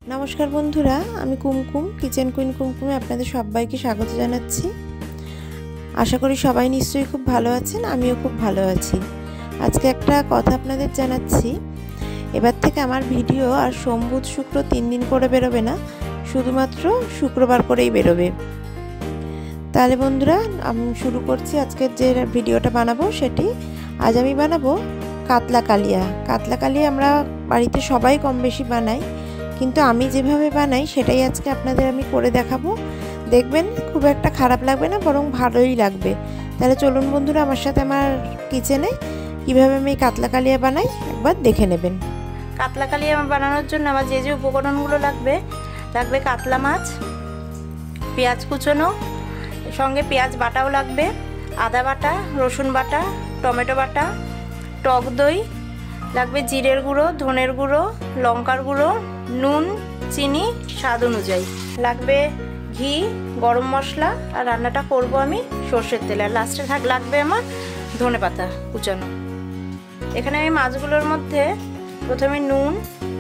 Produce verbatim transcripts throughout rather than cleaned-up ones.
नमस्कार बंधुरा आमी कुमकुम किचेन कुइन कुमकुमे आपनादेर सबाइके स्वागत जानाच्छि। आशा करी सबाई निश्चयई खूब भालो आछेन, आमिओ खूब भालो आछि। आजके एकटा कथा आपनादेर जानाच्छि, एबार थेके आमार भिडियो आर सोम बुध शुक्र तीन दिन करे बेरोबे ना, शुधुमात्र शुक्रबार करेई बेरोबे। ताहले बंधुरा आमि शुरू करछि आजकेर जे भिडियोटा बानाबो सेटी। आज आमि बानाबो कातला कालिया। कातला कालिया आमरा बाड़ीते सबाई कम बेशी बानाई, किन्तु आमी जेभावे बानाई सेटाई आजके आपनादेर आमी करे देखाबो। देखबेन खूब एकटा खाराप लागबे ना, बरং भालोई लागबे। ताहले चलुन बंधुरा आमार साथे आमार किचेने किभाবে আমি কাতলা কালিয়া বানাই একবার দেখে নেবেন। কাতলা কালিয়া বানানোর জন্য আমার যে যে উপকরণগুলো লাগবে, লাগবে কাতলা মাছ, পেঁয়াজ কুচনো, সঙ্গে পেঁয়াজ বাটাও লাগবে, আদা বাটা, রসুন বাটা, টমেটো বাটা, টক দই লাগবে, জিরের গুঁড়ো, ধনের গুঁড়ো, লঙ্কার গুঁড়ো, নুন, চিনি স্বাদ অনুযায়ী লাগবে, ঘি, গরম মশলা, আর রান্নাটা করব আমি সরষের তেলে। আর লাস্টে থাক লাগবে আমার ধনে পাতা কুচানো। এখানে আমি মাছগুলোর মধ্যে প্রথমে নুন,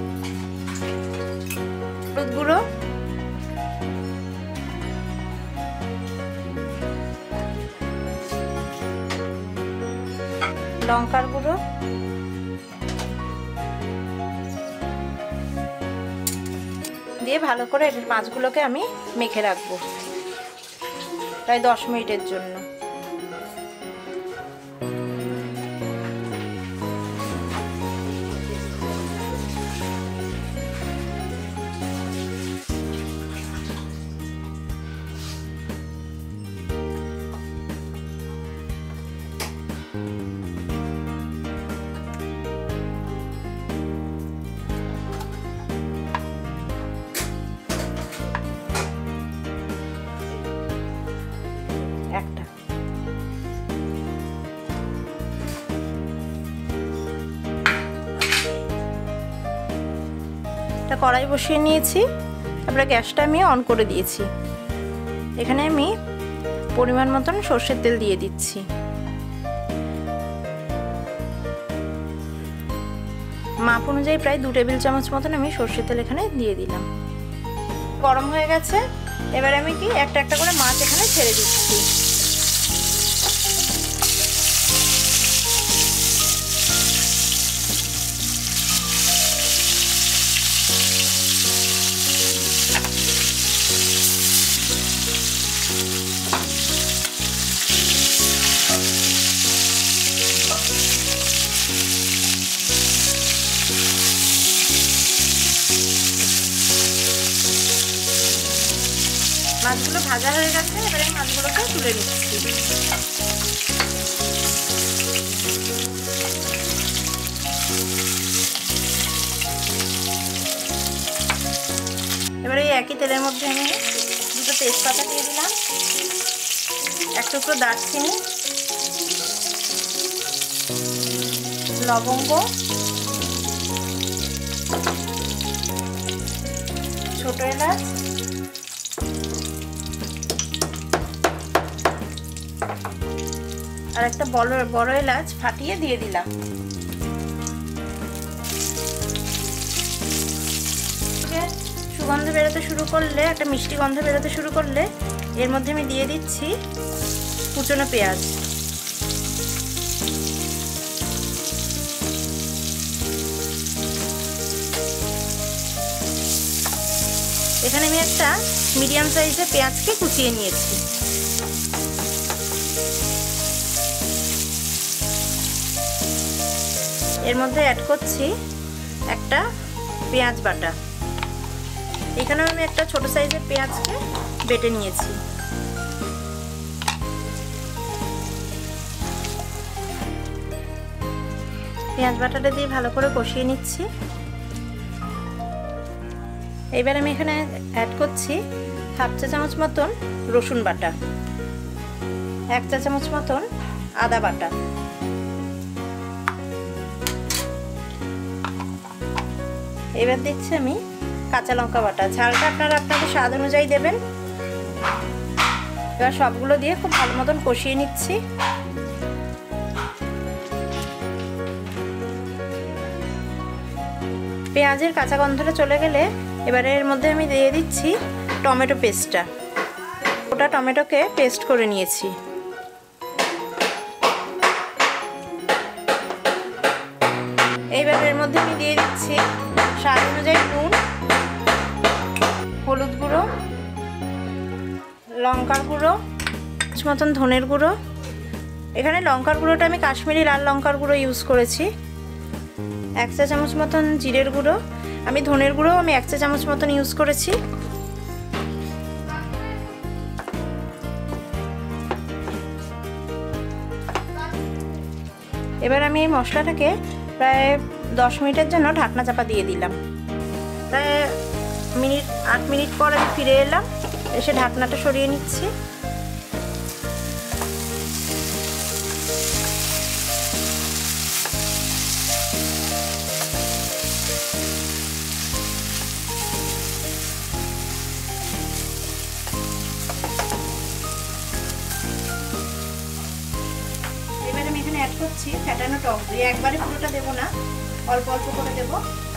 হলুদ গুঁড়ো, লঙ্কার গুঁড়ো, দিয়ে ভালো করে মাছগুলোকে আমি মেখে রাখবো প্রায় দশ মিনিটের জন্য। একটা কড়াই বসিয়ে নিয়েছি, তারপরে গ্যাসটা আমি অন করে দিয়েছি। এখানে আমি পরিমাণ মতন সরষের তেল দিয়ে দিচ্ছি। মাপ অনুযায়ী প্রায় দু টেবিল চামচ মতন আমি সরষের তেল এখানে দিয়ে দিলাম। গরম হয়ে গেছে, এবার আমি কি একটা একটা করে মাছ এখানে ছেড়ে দিচ্ছি। মাছগুলো ভাজা হয়ে গেছে, এবারে আমি মাছগুলোকে তুলে নিচ্ছি। এবারে এই একই তেলের মধ্যে আমি দুটো তেজপাতা দিয়ে দিলাম, এক টুকরো দারচিনি, লবঙ্গ, ছোট এলাচ, আর একটা বড় বড় এলাচ ফাটিয়ে দিয়ে দিলাম। সুগন্ধ বেরোতে শুরু করলে, একটা মিষ্টি গন্ধ বেরোতে শুরু করলে এর মধ্যে আমি দিয়ে দিচ্ছি কুচনো পেঁয়াজ। এখানে আমি একটা মিডিয়াম সাইজের পেঁয়াজকে কুচিয়ে নিয়েছি। এর মধ্যে অ্যাড করছি একটা পেঁয়াজ বাটা। এখানে আমি একটা ছোট সাইজের পেঁয়াজকে বেটে নিয়েছি। পেঁয়াজ বাটাটা দিয়ে ভালো করে কষিয়ে নিচ্ছি। এবার আমি এখানে অ্যাড করছি হাফ চা চামচ মতন রসুন বাটা, এক চা চামচ মতন আদা বাটা, এবার দিচ্ছি আমি কাঁচা লঙ্কা বাটা। ঝালটা আপনারা আপনাদের স্বাদ অনুযায়ী দেবেন। এবার সবগুলো দিয়ে খুব ভালো মতন কষিয়ে নিচ্ছি। পেঁয়াজের কাঁচা গন্ধটা চলে গেলে এবারে এর মধ্যে আমি দিয়ে দিচ্ছি টমেটো পেস্টটা। ওটা টমেটোকে পেস্ট করে নিয়েছি। এইবার এর মধ্যে আমি দিয়ে দিচ্ছি স্বাদ অনুযায়ী নুন, হলুদ গুঁড়ো, লঙ্কার গুঁড়ো, মতন ধনের গুঁড়ো। এখানে লঙ্কার গুঁড়োটা আমি কাশ্মীরি লাল লঙ্কার গুঁড়ো ইউজ করেছি। এক চা চামচ মতন জিরের গুঁড়ো, আমি ধনের গুঁড়ো আমি এক চা চামচ মতন ইউজ করেছি। এবার আমি এই মশলাটাকে প্রায় দশ মিনিটের জন্য ঢাকনা চাপা দিয়ে দিলাম। প্রায় মিনিট আট মিনিট পর আমি ফিরে এলাম, এসে ঢাকনাটা সরিয়ে নিচ্ছি। এবার আমি এখানে অ্যাড করছি ফ্যাটানো টক দই। একবারে পুরোটা দেবো না, অল্প অল্প করে দেবো।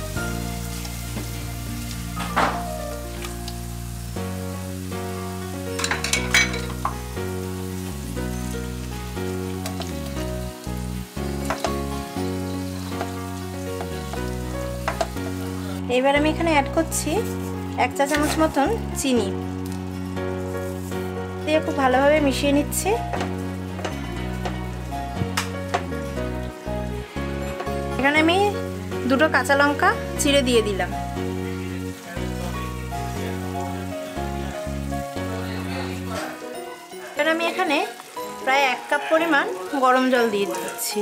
এবার আমি এখানে অ্যাড করছি এক চা চামচ মতন চিনি দিয়ে খুব ভালোভাবে মিশিয়ে নিচ্ছি। এখানে আমি দুটো কাঁচা লঙ্কা চিড়ে দিয়ে দিলাম। এবার আমি এখানে প্রায় এক কাপ পরিমাণ গরম জল দিয়ে দিচ্ছি।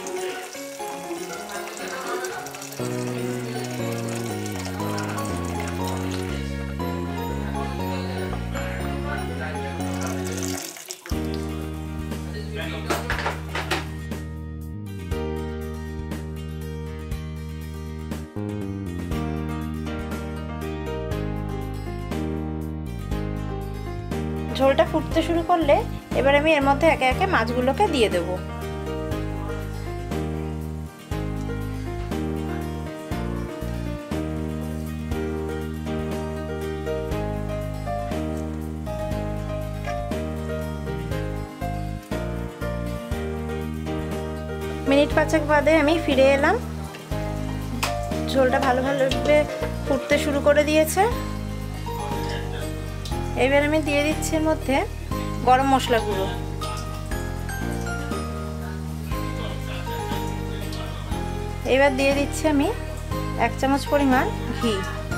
ঝোলটা ফুটতে শুরু করলে এবার আমি এর মধ্যে একে একে মাছগুলোকে দিয়ে দেব। মিনিট পাঁচেক বাদে আমি ফিরে এলাম। ঝোলটা ভালো ভালোভাবে ফুটতে শুরু করে দিয়েছে। এবার আমি দিয়ে দিচ্ছি এর মধ্যে গরম মশলা গুঁড়ো। এবার দিয়ে দিচ্ছি আমি এক চামচ পরিমাণ ঘি।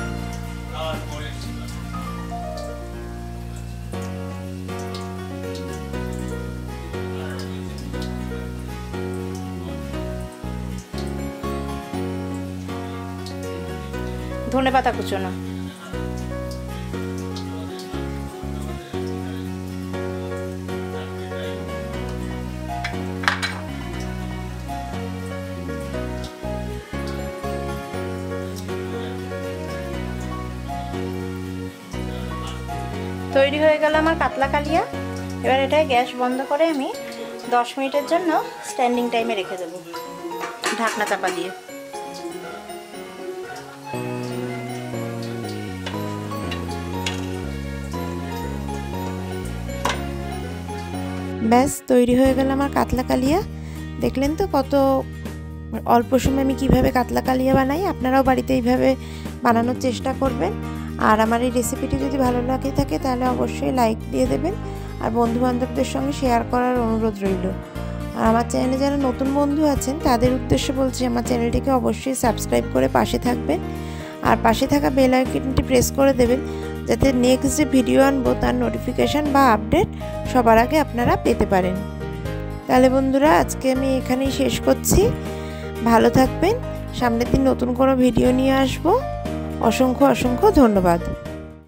ধনেপাতা কুচনো। তৈরি হয়ে গেল আমার কাতলা কালিয়া। এবার এটা গ্যাস বন্ধ করে আমি দশ মিনিটের জন্য স্ট্যান্ডিং টাইমে রেখে দেব ঢাকনা চাপা দিয়ে। ব্যাস তৈরি হয়ে গেল আমার কাতলা কালিয়া। দেখলেন তো কত অল্প সময় আমি কিভাবে কাতলা কালিয়া বানাই। আপনারাও বাড়িতে এইভাবে বানানোর চেষ্টা করবেন। আর আমার এই রেসিপিটি যদি ভালো লাগে থাকে তাহলে অবশ্যই লাইক দিয়ে দেবেন আর বন্ধুবান্ধবদের সঙ্গে শেয়ার করার অনুরোধ রইল। আর আমার চ্যানেলে যারা নতুন বন্ধু আছেন তাদের উদ্দেশ্যে বলছি আমার চ্যানেলটিকে অবশ্যই সাবস্ক্রাইব করে পাশে থাকবেন আর পাশে থাকা বেল আইকনটি প্রেস করে দেবেন যাতে নেক্সট যে ভিডিও আনবো তার নোটিফিকেশান বা আপডেট সবার আগে আপনারা পেতে পারেন। তাহলে বন্ধুরা আজকে আমি এখানেই শেষ করছি। ভালো থাকবেন। সামনের দিন নতুন কোনো ভিডিও নিয়ে আসবো। অসংখ্য অসংখ্য ধন্যবাদ।